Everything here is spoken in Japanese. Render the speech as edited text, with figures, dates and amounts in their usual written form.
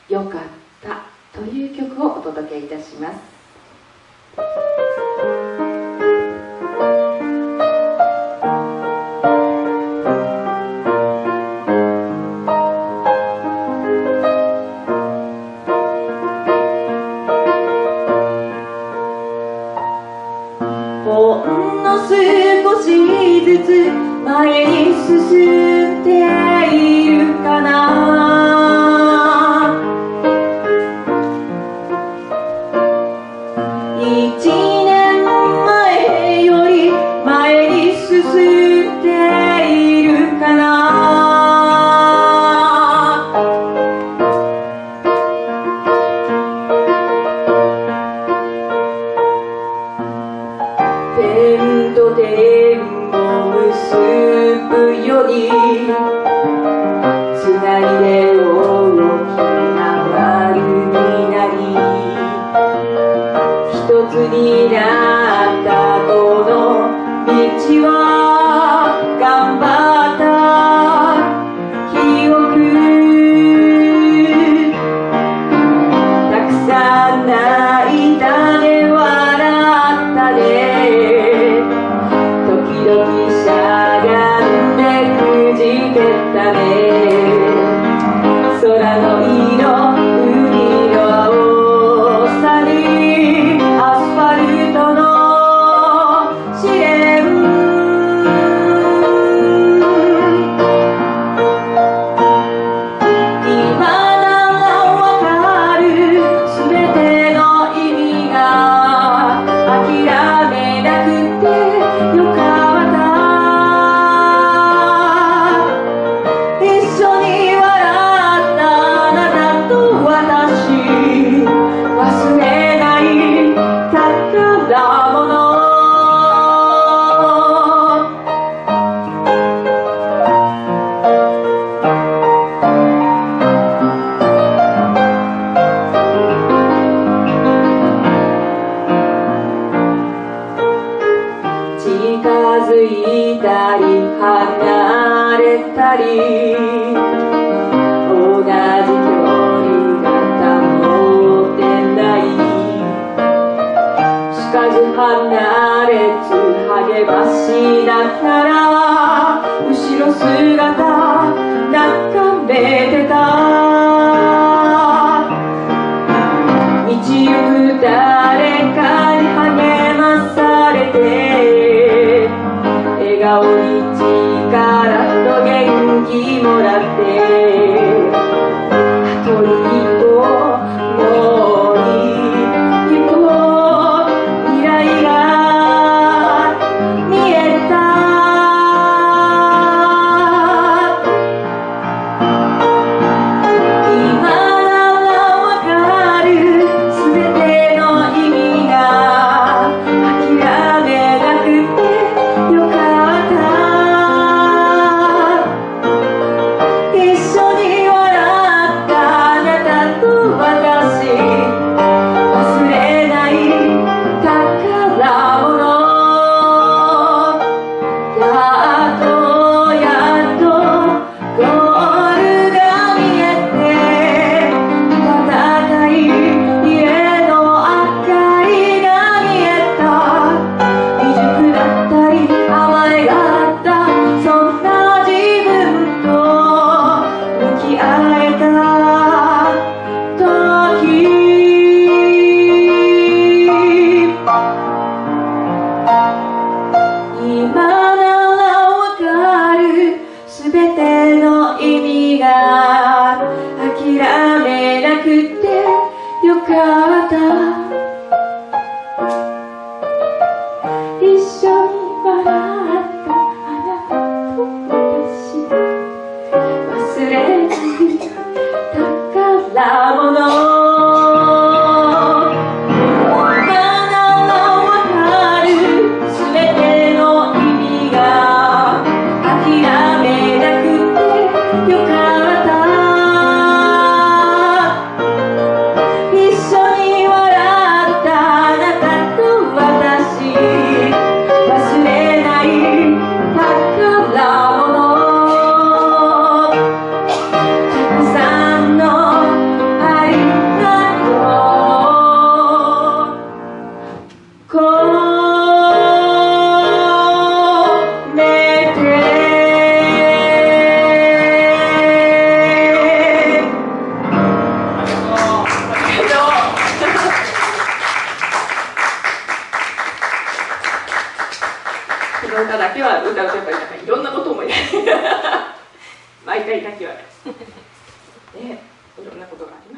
よかったという曲をお届けいたします。 ほんの少しずつ前に進んでいるかな。1年前より前に進んでいるかな。点と点を結ぶよりつないで大きな丸になり一つになったこの道は頑張った記憶たくさん泣いたね笑ったね時々しゃがんでくじけたね空の色海の青さにアスファルトの試練今ならわかるすべての意味が諦めなくてよかった近づいたり離れたり同じ距離が保てない近づ離れつ励ましながら後ろ姿眺めてた道行く誰かに励まされて笑顔に力と元気もらってあと一歩もう一歩未来が見えた今ならわかるすべての意味が諦めなくてよかった一緒に笑ったあなたと私忘れない宝物やっとやっとゴールが見えて暖かい家の明かりが見えた未熟だったり甘えがあったそんな自分と向き合えた時今ならわかるすべての意味が諦めなくてよかった一緒に笑ったあなたと私忘れない宝物今ならわかるすべての意味が諦めなくてよかった一緒に笑ったあなたと私忘れない宝物たくさんの愛は歌うとやっぱりなんかいろんなことを思い出す毎回だけはね、いろんなことがあります。